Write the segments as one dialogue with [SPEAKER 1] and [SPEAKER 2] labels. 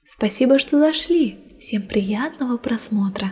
[SPEAKER 1] Спасибо, что зашли. Всем приятного просмотра.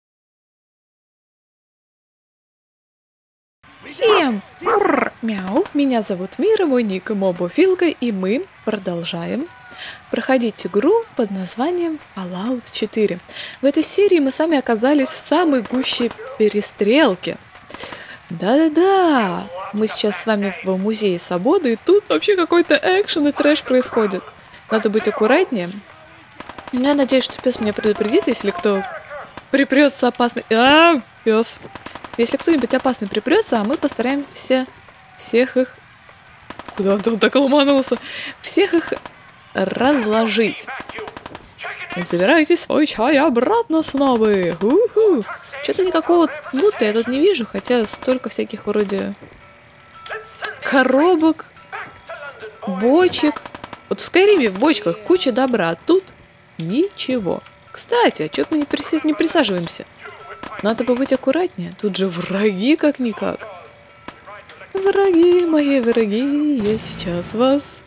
[SPEAKER 2] Всем мяу! Меня зовут Мира, мой ник Мобофилка, и мы продолжаем проходить игру под названием Fallout 4. В этой серии мы с вами оказались в самой гуще перестрелки. Да-да-да! Мы сейчас с вами в Музее Свободы, и тут вообще какой-то экшен и трэш происходит. Надо быть аккуратнее. Я надеюсь, что пес меня предупредит, если кто припрется опасный... Пес! Если кто-нибудь опасный припрется, а мы постараемся всех их... Куда он так ломанулся? Всех их разложить. Забирайте свой чай обратно, снобы! Ху-ху! Что-то никакого лута я тут не вижу, хотя столько всяких вроде коробок, бочек. Вот в Скайриме в бочках куча добра, а тут ничего. Кстати, а чё мы не присаживаемся? Надо бы быть аккуратнее. Тут же враги как-никак. Враги, мои враги, я сейчас вас...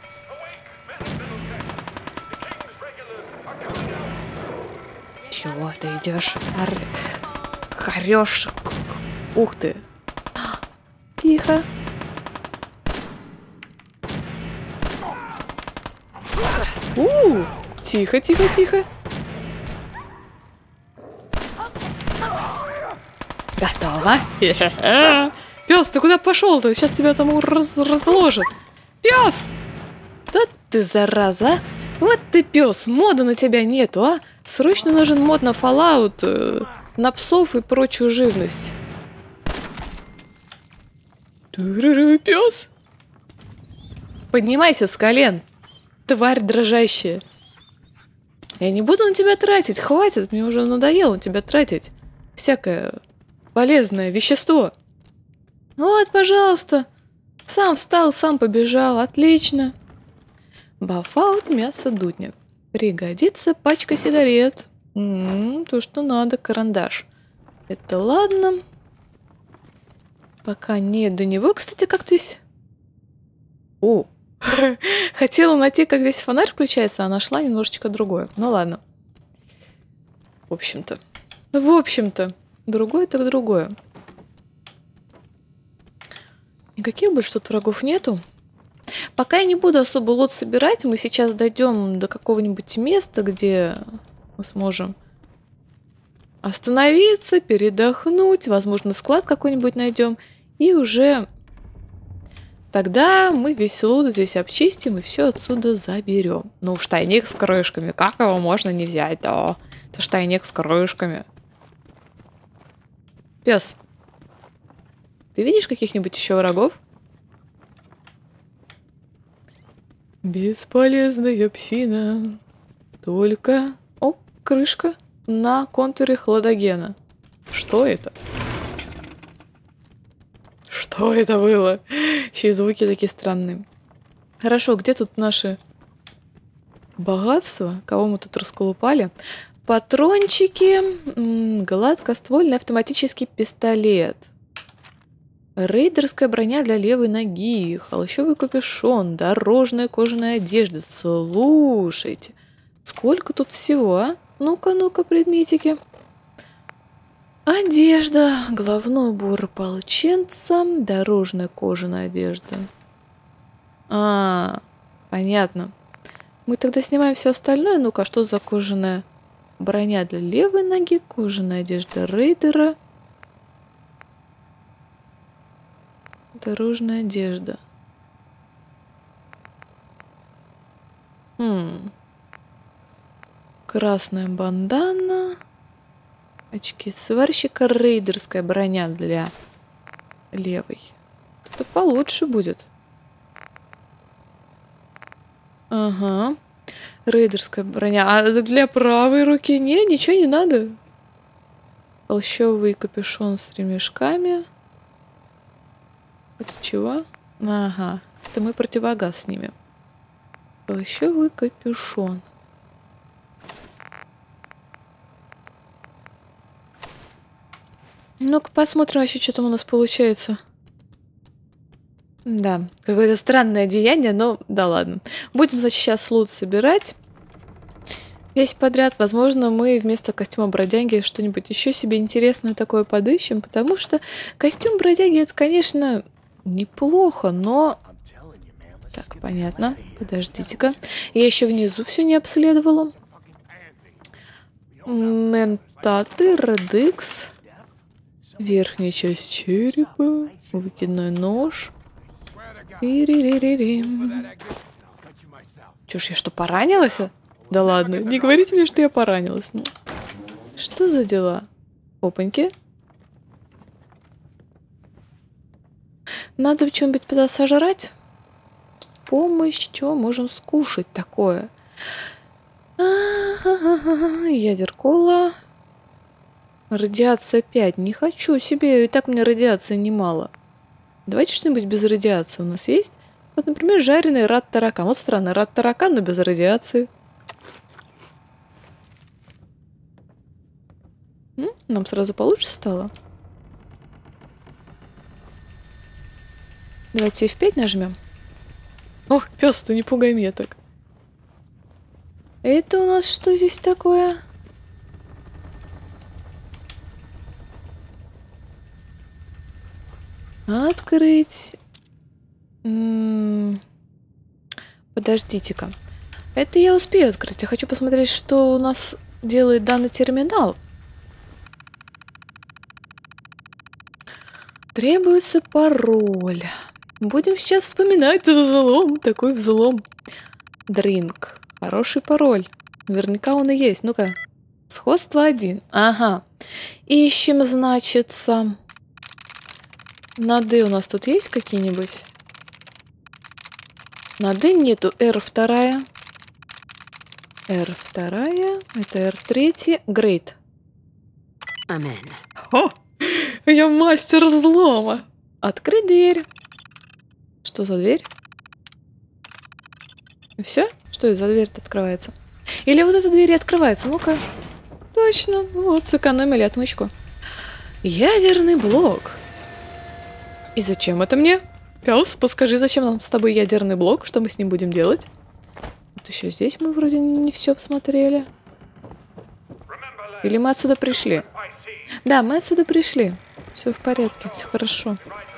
[SPEAKER 2] Чего ты идешь? Хорёшь. Ух ты. Тихо. Тихо, тихо, тихо. Готово. Пес, ты куда пошел-то? Сейчас тебя там разложат. Пес! Да ты зараза, а? Вот ты пес, мода на тебя нету, а? Срочно нужен мод на Fallout, на псов и прочую живность. Пес! Поднимайся с колен, тварь дрожащая. Я не буду на тебя тратить, хватит, мне уже надоело на тебя тратить. Всякое полезное вещество. Вот, пожалуйста. Сам встал, сам побежал. Отлично. Бафаут мясо дудня. Пригодится пачка сигарет. То, что надо. Карандаш. Это ладно. Пока не до него, кстати, как здесь... О! Хотела найти, как здесь фонарь включается, а нашла немножечко другое. Ну ладно. В общем-то. Другое так другое. Никаких больше тут врагов нету. Пока я не буду особо лут собирать, мы сейчас дойдем до какого-нибудь места, где мы сможем остановиться, передохнуть, возможно, склад какой-нибудь найдем, и уже тогда мы весь лут здесь обчистим и все отсюда заберем. Ну, уж тайник с крышками, как его можно не взять? Да, это ж тайник с крышками. Пес, ты видишь каких-нибудь еще врагов? Бесполезная псина. Только... О, крышка на контуре хладогена. Что это? Что это было? Еще и звуки такие странные. Хорошо, где тут наши богатства? Кого мы тут расколупали? Патрончики. Гладкоствольный автоматический пистолет. Рейдерская броня для левой ноги, холщовый капюшон, дорожная кожаная одежда. Слушайте, сколько тут всего, а? Ну-ка, ну-ка, предметики. Одежда, головной убор ополченца, дорожная кожаная одежда. Понятно. Мы тогда снимаем все остальное. Ну-ка, что за кожаная броня для левой ноги, кожаная одежда рейдера. Дорожная одежда. Красная бандана. Очки сварщика. Рейдерская броня для левой. Это получше будет. Ага. Рейдерская броня. А для правой руки нет, ничего не надо. Холщовый капюшон с ремешками. Это чего? Ага. Это мы противогаз снимем. Холщовый капюшон. Ну-ка посмотрим вообще, что там у нас получается. Да, какое-то странное одеяние, но да ладно. Будем, значит, сейчас лут собирать. весь подряд. Возможно, мы вместо костюма бродяги что-нибудь еще себе интересное такое подыщем, потому что костюм бродяги это, конечно, неплохо, но... Так, понятно. Подождите-ка. Я еще внизу все не обследовала. Ментаты, Редекс. Верхняя часть черепа. Выкидной нож. Чё ж, я что, поранилась? Да ладно, не говорите мне, что я поранилась. Ну, что за дела? Опаньки. Надо что-нибудь туда сожрать. Помощь, что можем скушать такое? Ядеркола. Радиация 5. Не хочу себе, и так у меня радиации немало. Давайте что-нибудь без радиации у нас есть. Вот, например, жареный рад-таракан. Вот странно, рад-таракан, но без радиации. Нам сразу получше стало. Давайте F5 нажмем. Ох, пес, ты не пугай меня так. Это у нас что здесь такое? Открыть. Подождите-ка. Это я успею открыть. Я хочу посмотреть, что у нас делает данный терминал. Требуется пароль. Будем сейчас вспоминать взлом. Такой взлом. Дринк. Хороший пароль. Наверняка он и есть. Ну-ка. Сходство 1. Ага. Ищем, значится. На D у нас тут есть какие-нибудь? На D нету. R2. R2. Это R3. Great.
[SPEAKER 3] Amen.
[SPEAKER 2] О! Я мастер взлома. Открыть дверь. Что за дверь? И все? Что это за дверь-то открывается? Или вот эта дверь и открывается? Ну-ка. Точно. Вот, сэкономили отмычку. Ядерный блок. И зачем это мне? Пес, подскажи, зачем нам с тобой ядерный блок? Что мы с ним будем делать? Вот еще здесь мы вроде не все посмотрели. Или мы отсюда пришли? Да, мы отсюда пришли. Все в порядке, все хорошо.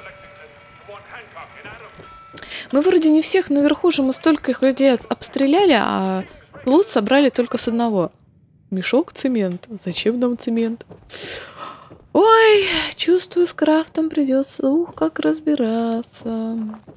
[SPEAKER 2] Мы вроде не всех наверху же, мы столько их людей обстреляли, а лут собрали только с одного. Мешок цемента. Зачем нам цемент? Ой, чувствую, с крафтом придется, как разбираться.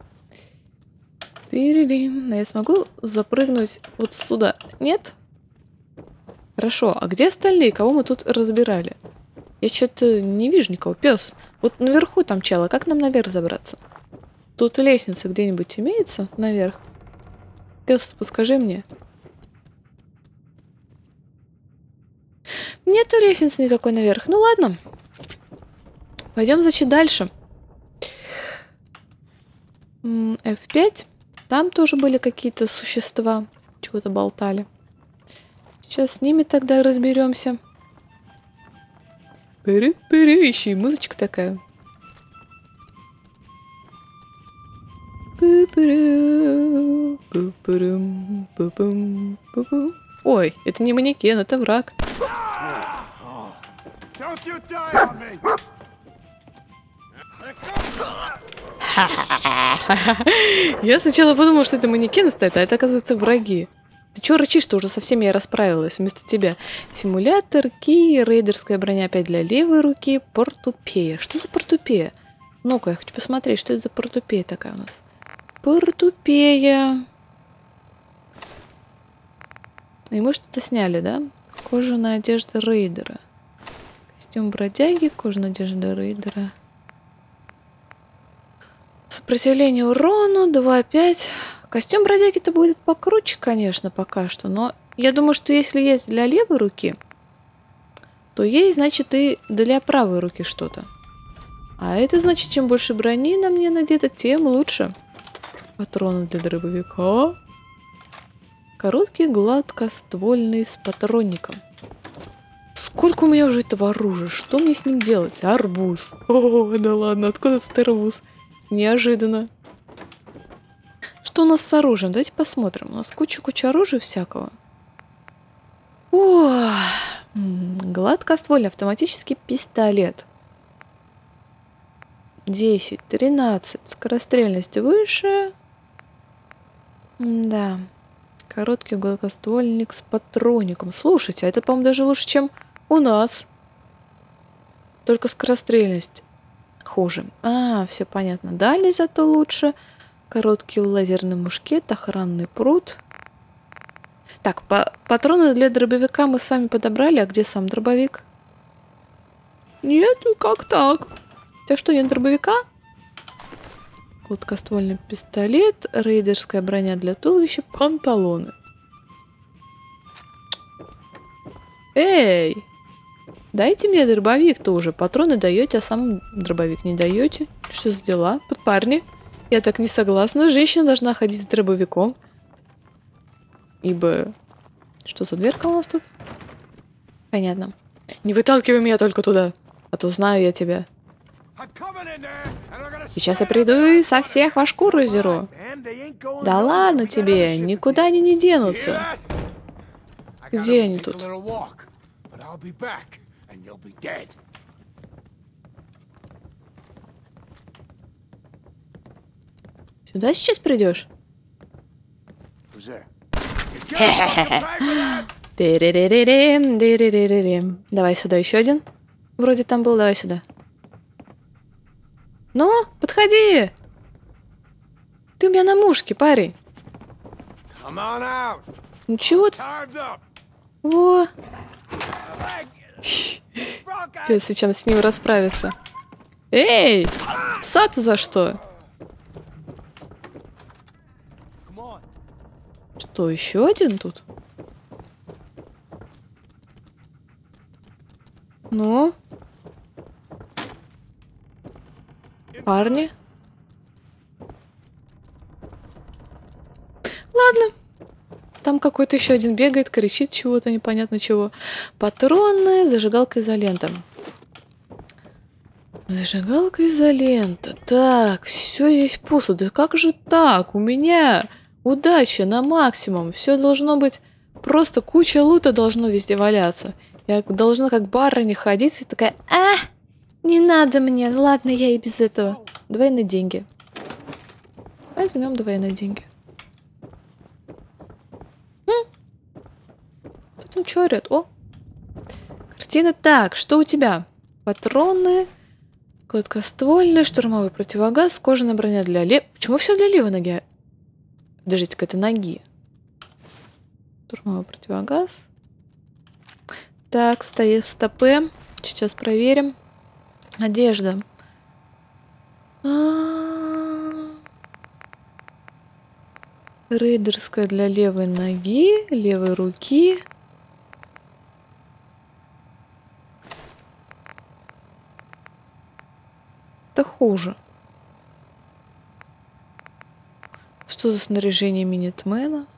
[SPEAKER 2] Тырилим. Я смогу запрыгнуть вот сюда? Нет? Хорошо, а где остальные? Кого мы тут разбирали? Я что-то не вижу никого. Пес. Вот наверху там чела. Как нам наверх забраться? Тут лестница где-нибудь имеется наверх? Пес, подскажи мне. Нету лестницы никакой наверх. Ну ладно. Пойдем, значит, дальше. F5. Там тоже были какие-то существа. Чего-то болтали. Сейчас с ними тогда разберемся. Пыры-пыры, еще и музычка такая. Ой, это не манекен, это враг. Я сначала подумала, что это манекены стоят, а это, оказывается, враги. Ты чё рычишь-то? Уже со всеми я расправилась вместо тебя. Симулятор, кий, рейдерская броня опять для левой руки, портупея. Что за портупея? Ну-ка, я хочу посмотреть, что это за портупея такая у нас. Портупея. И мы что-то сняли, да? Кожаная одежда рейдера. Костюм бродяги, кожаная одежда рейдера. Сопротивление урону 2,5. Костюм бродяги-то будет покруче, конечно, пока что. Но я думаю, что если есть для левой руки, то есть, значит, и для правой руки что-то. А это значит, чем больше брони на мне надето, тем лучше. Патроны для дробовика. Короткий, гладкоствольный с патронником. Сколько у меня уже этого оружия? Что мне с ним делать? Арбуз. О, да ладно, откуда этот арбуз? Неожиданно. Что у нас с оружием? Давайте посмотрим. У нас куча оружия всякого. О, гладкоствольный автоматический пистолет. 10, 13. Скорострельность выше. Да. Короткий гладкоствольник с патроником. Слушайте, а это, по-моему, даже лучше, чем у нас. Только скорострельность хуже. Все понятно. Дальность зато лучше. Короткий лазерный мушкет, охранный пруд. Так, патроны для дробовика мы с вами подобрали. А где сам дробовик? Нет, как так? У тебя что, нет дробовика? Гладкоствольный пистолет, рейдерская броня для туловища, панталоны. Эй! Дайте мне дробовик тоже. Патроны даете, а сам дробовик не даете. Что за дела? Парни, я так не согласна. Женщина должна ходить с дробовиком. Ибо... Что за дверка у нас тут? Понятно. Не выталкивай меня только туда, а то знаю я тебя. Сейчас я приду и со всех во шкуру зеру. Да ладно тебе, никуда они не денутся. Где они тут? Сюда сейчас придешь? Давай сюда еще один. Вроде там был, давай сюда. Ну, подходи! Ты у меня на мушке, парень. Ну чего ты? О! Придется сейчас с ним расправиться. Эй! Пса-то за что? Что, еще один тут? Ну? Парни? Ладно. Там какой-то еще один бегает, кричит чего-то, непонятно чего. Патроны, зажигалка, изолента. Зажигалка, изолента. Так, все есть пусто. Да как же так? У меня удача на максимум. Все должно быть... Просто куча лута должно везде валяться. Я должна как барыня ходить и такая... Не надо мне. Ладно, я и без этого. Двойные деньги. Возьмем двойные деньги. Кто там что орёт? О! Картина. Так, что у тебя? Патроны, гладкоствольный, штурмовой противогаз, кожаная броня для левой. Почему все для левой ноги? Подождите-ка, это ноги. Штурмовой противогаз. Так, стоит в стопе. Сейчас проверим. Одежда. Рейдерская для левой ноги, левой руки. Это хуже. Что за снаряжение Минитмена?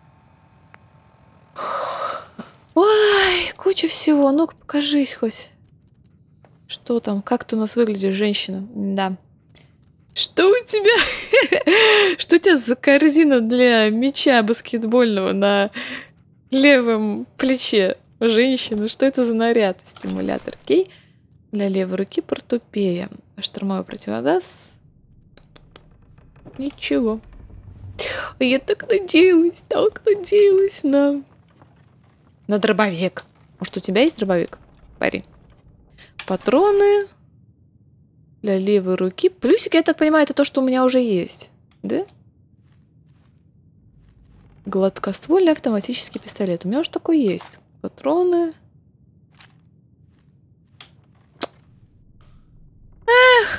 [SPEAKER 2] Ой, куча всего. Ну-ка, покажись хоть. Что там? Как ты у нас выглядишь, женщина? Да. Что у тебя? Что у тебя за корзина для мяча баскетбольного на левом плече женщины? Что это за наряд? Стимулятор кей для левой руки, портупея. Штурмовой противогаз. Ничего. Я так надеялась на дробовик. Может, у тебя есть дробовик, парень? Патроны для левой руки. Плюсик, я так понимаю, это то, что у меня уже есть. Да? Гладкоствольный автоматический пистолет. У меня уже такой есть. Патроны. Эх,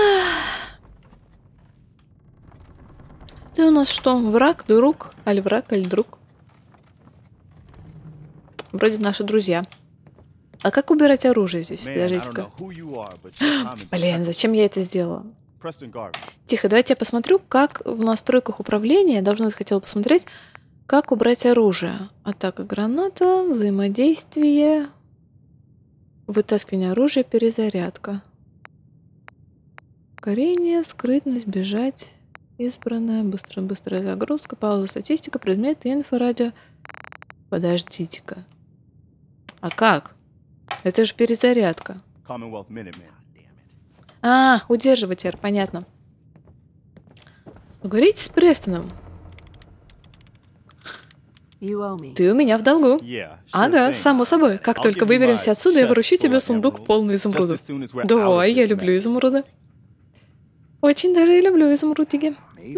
[SPEAKER 2] Ты у нас что, враг, друг? Али враг, али друг? Вроде наши друзья. А как убирать оружие здесь? Подождите-ка. Блин, зачем я это сделала? Тихо, давайте я посмотрю, как в настройках управления, давно хотела посмотреть, как убрать оружие. Атака граната, взаимодействие, вытаскивание оружия, перезарядка. Ускорение, скрытность, бежать, избранная, быстрая загрузка, пауза, статистика, предметы, инфо, радио. Подождите-ка. А как? Это же перезарядка.
[SPEAKER 4] Commonwealth Minutemen.
[SPEAKER 2] А, удерживатель, понятно. Поговорите с Престоном.
[SPEAKER 3] You owe me.
[SPEAKER 2] Ты у меня в долгу.
[SPEAKER 4] Yeah, sure
[SPEAKER 2] Ага,
[SPEAKER 4] thing.
[SPEAKER 2] само собой. Как
[SPEAKER 4] I'll
[SPEAKER 2] только
[SPEAKER 4] give you
[SPEAKER 2] выберемся
[SPEAKER 4] my
[SPEAKER 2] отсюда, я
[SPEAKER 4] chest
[SPEAKER 2] вручу тебе
[SPEAKER 4] full of
[SPEAKER 2] сундук
[SPEAKER 4] emeralds
[SPEAKER 2] полный
[SPEAKER 4] just
[SPEAKER 2] изумрудов.
[SPEAKER 4] as soon as we're out
[SPEAKER 2] Давай,
[SPEAKER 4] of
[SPEAKER 2] я
[SPEAKER 4] this
[SPEAKER 2] люблю
[SPEAKER 4] mess.
[SPEAKER 2] изумруды. Очень даже и люблю изумрудики.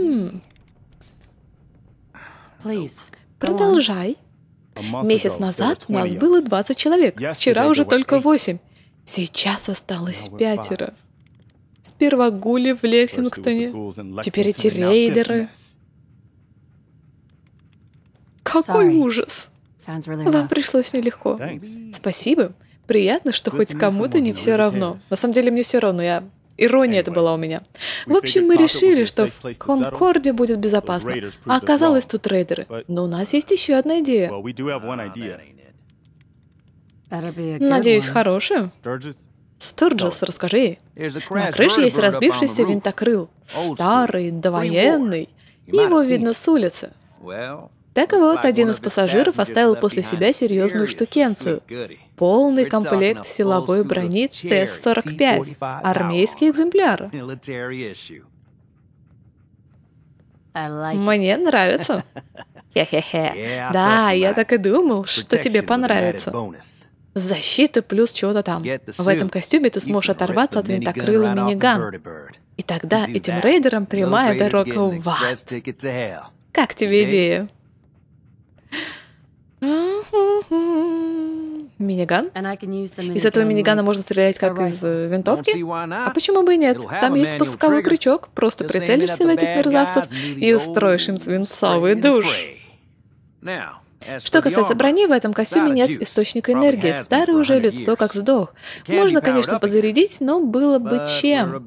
[SPEAKER 3] Please.
[SPEAKER 2] Продолжай.
[SPEAKER 4] A month
[SPEAKER 2] Месяц
[SPEAKER 4] ago, there
[SPEAKER 2] назад
[SPEAKER 4] were 20
[SPEAKER 2] нас
[SPEAKER 4] of
[SPEAKER 2] было
[SPEAKER 4] us.
[SPEAKER 2] 20 человек.
[SPEAKER 4] Yesterday
[SPEAKER 2] Вчера
[SPEAKER 4] there
[SPEAKER 2] уже
[SPEAKER 4] were
[SPEAKER 2] только
[SPEAKER 4] 8.
[SPEAKER 2] 8. Сейчас осталось
[SPEAKER 4] Now we're
[SPEAKER 2] 5. Сперва гули в
[SPEAKER 4] First it was the
[SPEAKER 2] Лексингтоне.
[SPEAKER 4] ghouls in
[SPEAKER 2] Теперь эти
[SPEAKER 4] Lexington, and now this
[SPEAKER 2] рейдеры.
[SPEAKER 4] mess.
[SPEAKER 2] Какой
[SPEAKER 3] Sorry.
[SPEAKER 2] ужас.
[SPEAKER 3] Sounds really
[SPEAKER 2] Вам
[SPEAKER 3] rough.
[SPEAKER 2] пришлось нелегко.
[SPEAKER 4] Thanks.
[SPEAKER 2] Спасибо. Приятно, что
[SPEAKER 4] Good
[SPEAKER 2] хоть
[SPEAKER 4] to meet
[SPEAKER 2] кому-то
[SPEAKER 4] someone
[SPEAKER 2] не
[SPEAKER 4] who
[SPEAKER 2] все
[SPEAKER 4] really
[SPEAKER 2] равно.
[SPEAKER 4] cares.
[SPEAKER 2] На самом деле мне все равно. Ирония это
[SPEAKER 4] Anyway,
[SPEAKER 2] была у меня. В
[SPEAKER 4] we
[SPEAKER 2] общем,
[SPEAKER 4] figured
[SPEAKER 2] мы
[SPEAKER 4] Concord would
[SPEAKER 2] решили,
[SPEAKER 4] be a
[SPEAKER 2] что
[SPEAKER 4] safe
[SPEAKER 2] в
[SPEAKER 4] place to settle,
[SPEAKER 2] Конкорде будет безопасно.
[SPEAKER 4] raiders proved
[SPEAKER 2] А
[SPEAKER 4] us
[SPEAKER 2] оказалось
[SPEAKER 4] wrong.
[SPEAKER 2] тут рейдеры.
[SPEAKER 4] But-
[SPEAKER 2] Но у нас есть еще одна идея.
[SPEAKER 4] Well, we do have one idea.
[SPEAKER 3] Better be a good
[SPEAKER 2] Надеюсь,
[SPEAKER 3] one.
[SPEAKER 2] хорошая.
[SPEAKER 4] Sturgis?
[SPEAKER 2] Сturgis, расскажи ей. На крыше есть разбившийся винтокрыл. Старый, довоенный. Его видно с улицы. Так вот, один из пассажиров оставил после себя серьезную штукенцию. Полный комплект силовой брони Т-45. Армейский экземпляр.
[SPEAKER 3] I like it.
[SPEAKER 2] Мне нравится. Хе-хе-хе. Да, я так и думал, что тебе понравится. Защита плюс чего-то там. В этом костюме ты сможешь оторваться от винтокрыла миниган. И тогда этим рейдерам прямая дорога в ад. Как тебе идея? Миниган?
[SPEAKER 3] And I can use them in
[SPEAKER 2] Из этого
[SPEAKER 3] a gun
[SPEAKER 2] минигана
[SPEAKER 3] like-
[SPEAKER 2] можно стрелять как из винтовки? А почему бы и нет? Там есть спусковой крючок, просто прицелишься в этих мерзавцев и устроишь им свинцовый душ. Что касается брони, в этом костюме нет источника энергии. Старый уже лет 100 как сдох. Можно, конечно, подзарядить, но было бы чем.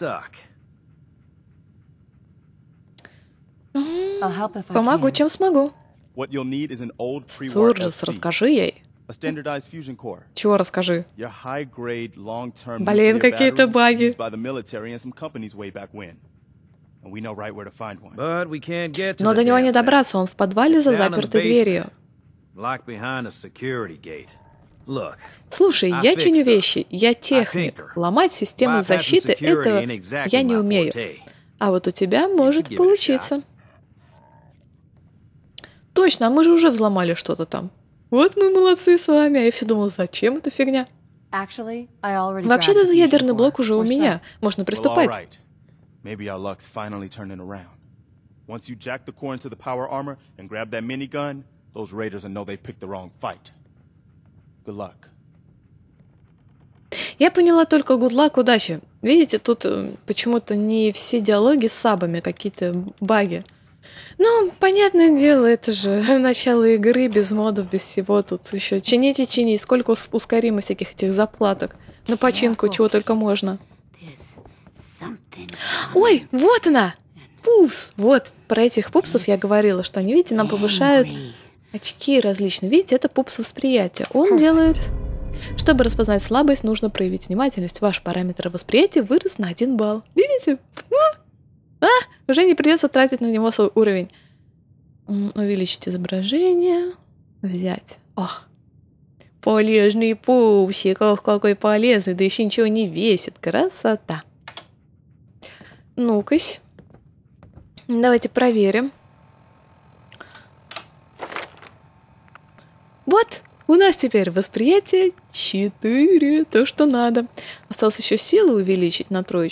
[SPEAKER 3] I'll help if I
[SPEAKER 2] Помогу,
[SPEAKER 3] can.
[SPEAKER 2] чем смогу.
[SPEAKER 4] What you'll need is an old pre-war
[SPEAKER 2] Сурджис,
[SPEAKER 4] FC,
[SPEAKER 2] расскажи ей.
[SPEAKER 4] a standardized fusion core,
[SPEAKER 2] Чего расскажи?
[SPEAKER 4] your high-grade, long-term
[SPEAKER 2] Блин,
[SPEAKER 4] nuclear
[SPEAKER 2] какие-то
[SPEAKER 4] battery
[SPEAKER 2] баги.
[SPEAKER 4] used by the military and some companies way back when. And we know right where to find one.
[SPEAKER 2] Но до него не добраться, он в подвале за запертой дверью. Слушай, я чиню вещи, я техник. Ломать системы защиты — этого я не умею. А вот у тебя может получиться. Точно, а мы же уже взломали что-то там. Вот мы молодцы с вами. А я все думала, зачем эта фигня?
[SPEAKER 3] Actually, I already
[SPEAKER 2] Вообще-то
[SPEAKER 3] grabbed
[SPEAKER 2] этот
[SPEAKER 3] the
[SPEAKER 2] ядерный
[SPEAKER 3] fusion
[SPEAKER 2] блок
[SPEAKER 3] core.
[SPEAKER 2] уже у
[SPEAKER 3] We're
[SPEAKER 2] меня.
[SPEAKER 3] set.
[SPEAKER 2] Можно
[SPEAKER 4] Well, all
[SPEAKER 2] приступать.
[SPEAKER 4] right. Maybe our luck's finally turning around. Once you jack the core into the power armor and grab that minigun, those raiders will know they picked the wrong fight. Good luck.
[SPEAKER 2] Я поняла только good luck, удачи. Видите, тут почему-то не все диалоги с сабами, какие-то баги. Ну, понятное дело, это же начало игры, без модов, без всего. Тут еще чинить и чинить. Сколько ускоримых всяких этих заплаток. На починку, чего только можно.
[SPEAKER 3] There's something
[SPEAKER 2] Ой, вот она! Пупс! Вот, про этих пупсов я говорила, что они, видите, нам повышают
[SPEAKER 3] angry.
[SPEAKER 2] очки различные. Видите, это пупс восприятия. Он делает... Чтобы распознать слабость, нужно проявить внимательность. Ваш параметр восприятия вырос на 1 балл. Видите? Уже не придется тратить на него свой уровень. Увеличить изображение. Взять. Ох. Полезный пупсик. Ох, какой полезный. Да еще ничего не весит. Красота. Ну-кась. Давайте проверим. Вот. У нас теперь восприятие 4. То, что надо. Осталось еще силу увеличить на 3.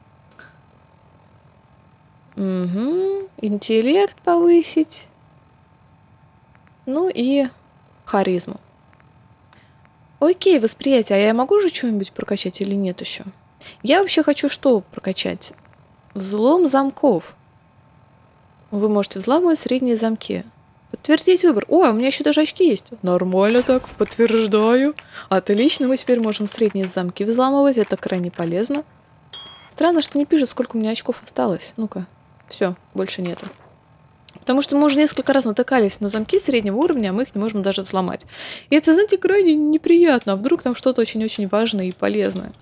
[SPEAKER 2] Угу. Интеллект повысить. Ну и харизму. Окей, восприятие. А я могу же что-нибудь прокачать или нет еще? Я вообще хочу что прокачать? Взлом замков. Вы можете взламывать средние замки. Подтвердить выбор. Ой, у меня еще даже очки есть. Нормально так, подтверждаю. Отлично, мы теперь можем средние замки взламывать. Это крайне полезно. Странно, что не пишет, сколько у меня очков осталось. Ну-ка, все, больше нету. Потому что мы уже несколько раз натыкались на замки среднего уровня, а мы их не можем даже взломать. И это, знаете, крайне неприятно. А вдруг там что-то очень-очень важное и полезное.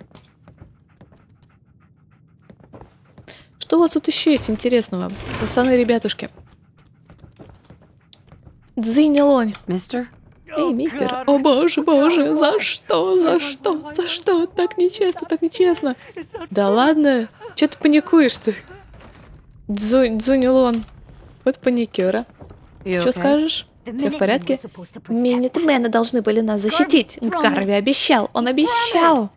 [SPEAKER 2] Что у вас тут еще есть интересного? Пацаны, ребятушки. Дзынь-лонь.
[SPEAKER 3] Mister?
[SPEAKER 2] Эй, мистер. О, боже, боже, за что, за что, за что? Так нечестно, так нечестно. Да ладно, че ты паникуешь-то? Дзунилон. Вот паникера. Что скажешь? Все в порядке? Минитмены должны были нас защитить. Гарви обещал, он обещал.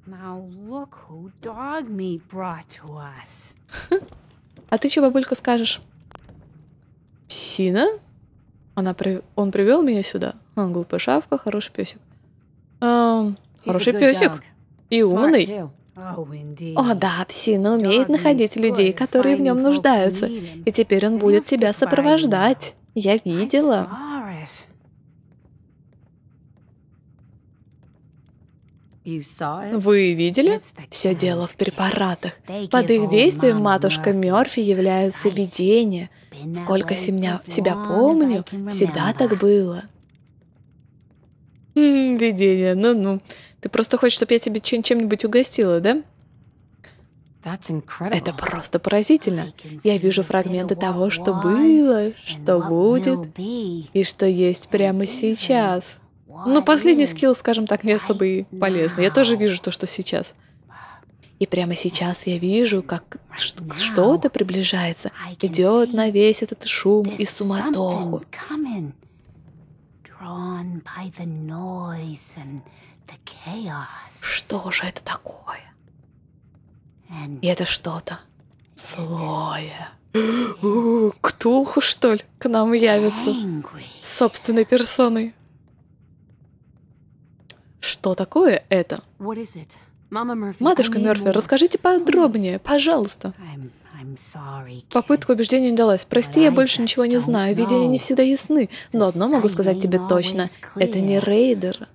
[SPEAKER 2] А ты что, бабулька, скажешь? Псина? Он привел меня сюда. Глупая шавка, хороший песик. Хороший песик. И умный. О да, псина умеет находить людей, которые в нем нуждаются. И теперь он будет тебя сопровождать. Я видела. Вы видели? Все дело в препаратах. Под их действием матушка Мёрфи являются видения. Сколько себя помню, всегда так было. Видение, ну-ну. Ты просто хочешь, чтобы я тебе чем-нибудь угостила, да? Это просто поразительно. Я вижу фрагменты того, что было, что будет и что есть прямо сейчас. Ну, последний скилл, скажем так, не особо и полезный. Я тоже вижу то, что сейчас. И прямо сейчас я вижу, как что-то приближается, идет на весь этот шум и суматоху. Что же это такое? И это что-то злое. Ктулху, что ли, к нам явится собственной персоной. Что такое это? Матушка Мёрфи, расскажите подробнее, пожалуйста. Попытка убеждения не удалась. Прости, я больше ничего не знаю. Видения не всегда ясны. Но одно могу сказать тебе точно. Это не рейдер.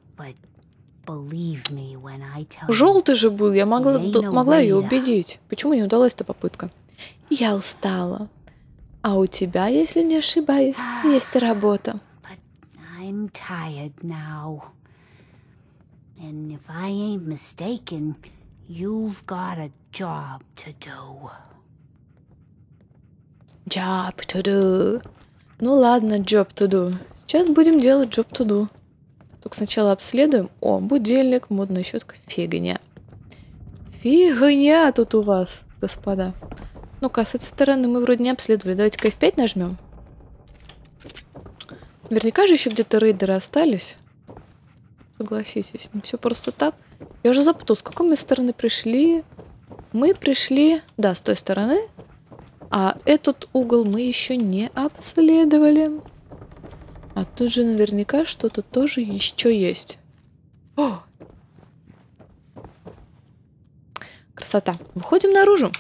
[SPEAKER 2] Желтый же был, я могла ее убедить. Почему не удалась эта попытка? Я устала. А у тебя, если не ошибаюсь, есть работа.
[SPEAKER 3] And if I ain't mistaken, you've got a job to do.
[SPEAKER 2] Job to do. Ну ладно, job to do. Сейчас будем делать job to do. Только сначала обследуем. О, будильник, модная щетка, фигня. Фигня тут у вас, господа. Ну-ка, с этой стороны мы вроде не обследовали. Давайте-ка F5 нажмем. Наверняка же еще где-то рейдеры остались. Согласитесь, не все просто так. Я уже запуталась, с какой мы стороны пришли. Мы пришли, да, с той стороны. А этот угол мы еще не обследовали. А тут же наверняка что-то тоже еще есть. О! Красота. Выходим наружу.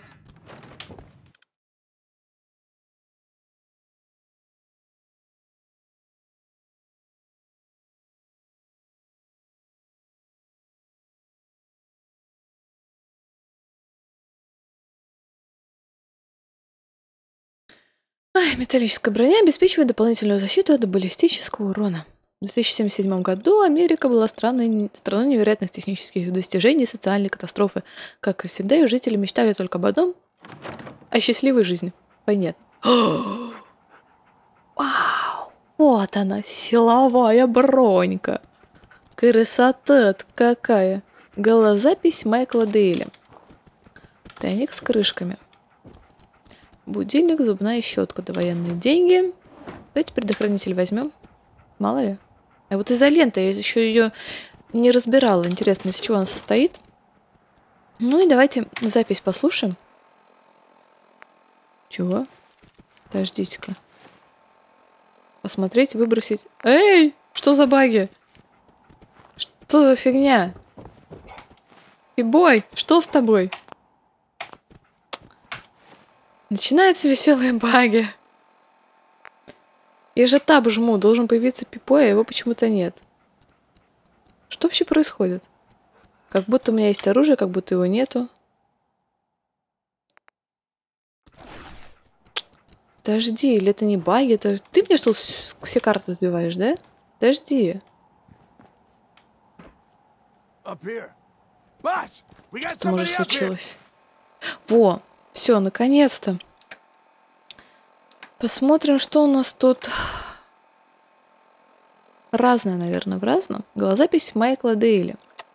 [SPEAKER 2] Металлическая броня обеспечивает дополнительную защиту от баллистического урона. В 2077 году Америка была страной невероятных технических достижений и социальной катастрофы. Как и всегда, ее жители мечтали только об одном – о счастливой жизни. Понятно. Вау! Вот она, силовая бронька. Красота какая! Голозапись Майкла Дейли. Тайник с крышками. Будильник, зубная щетка, довоенные деньги. Давайте предохранитель возьмем. Мало ли. А вот изолента, я еще ее не разбирала. Интересно, из чего она состоит. Ну и давайте запись послушаем. Чего? Подождите-ка. Посмотреть, выбросить. Эй! Что за баги? Что за фигня? Пибой, что с тобой? Начинаются веселые баги. Я же таб жму, должен появиться Пипой, а его почему-то нет. Что вообще происходит? Как будто у меня есть оружие, как будто его нету. Подожди, или это не баги? Это... Ты мне что, все карты сбиваешь, да? Подожди. Что может случилось? Во! Все, наконец-то. Посмотрим, что у нас тут. разное, наверное, в разном. Голозапись Майкла Дейли.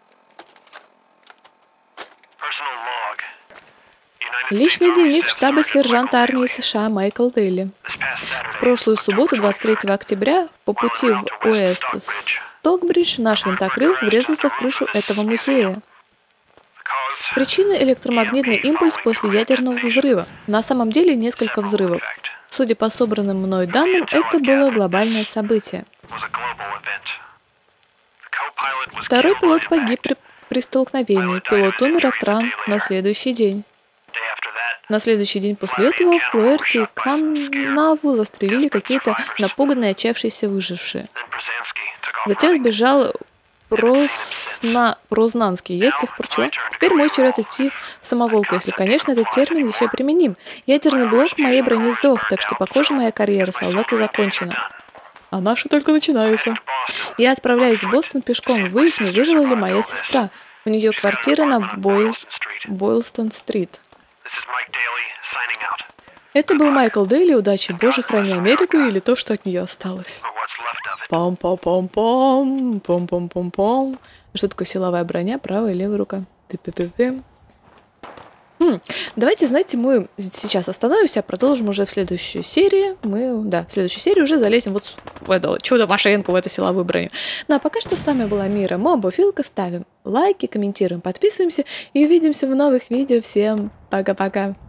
[SPEAKER 2] Личный дневник штаба сержанта армии США Майкл Дейли. В прошлую субботу, 23 октября, по пути в Уэст-Стокбридж наш винтокрыл врезался в крышу этого музея. Причина – электромагнитный импульс после ядерного взрыва. На самом деле несколько взрывов. Судя по собранным мной данным, это было глобальное событие. Второй пилот погиб при столкновении. Пилот умер от ран на следующий день. На следующий день после этого в Флуэрти и Канаву застрелили какие-то напуганные, отчаявшиеся выжившие. Затем сбежал Прознанский. Я с тех пор чё? Теперь мой черед идти в самоволку, если, конечно, этот термин еще применим. Ядерный блок в моей броне сдох, так что, похоже, моя карьера солдата закончена. А наша только начинается. Я отправляюсь в Бостон пешком, выясню, выжила ли моя сестра. У нее квартира на Бойлстон-стрит. Это был Майкл Дейли. Удачи, Боже, храни Америку или то, что от нее осталось. Пам-пам-пам-пам, пам-пам-пам-пам. Что такое силовая броня? Правая и левая рука. Ты-пи-пи-пи. Давайте, знаете, мы сейчас остановимся, продолжим уже в следующей серии. В следующей серии уже залезем вот в эту чудо-машинку, в эту силовую броню. Ну а пока что с вами была Мира Мобофилка. Ставим лайки, комментируем, подписываемся и увидимся в новых видео. Всем пока-пока.